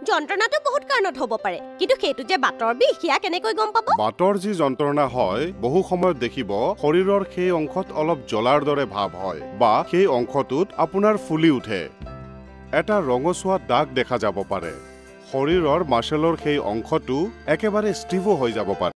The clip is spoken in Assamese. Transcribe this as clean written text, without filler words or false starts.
যন্ত্ৰণাটো বহুত কাৰণত হ'ব পাৰে কিন্তু সেইটো যে বাতৰ বিষ হিয়া কেনেকৈ গম পাব বাতৰ যি যন্ত্ৰণা হয় বহু সময়ত দেখিব শৰীৰৰ সেই অংশত অলপ জ্বলাৰ দৰে ভাৱ হয় বা সেই অংশটোত আপোনাৰ ফুলি উঠে এটা ৰঙচুৱা দাগ দেখা যাব পাৰে শৰীৰৰ মাসলৰ সেই অংশটো একেবাৰে ষ্টিভো হৈ যাব পাৰে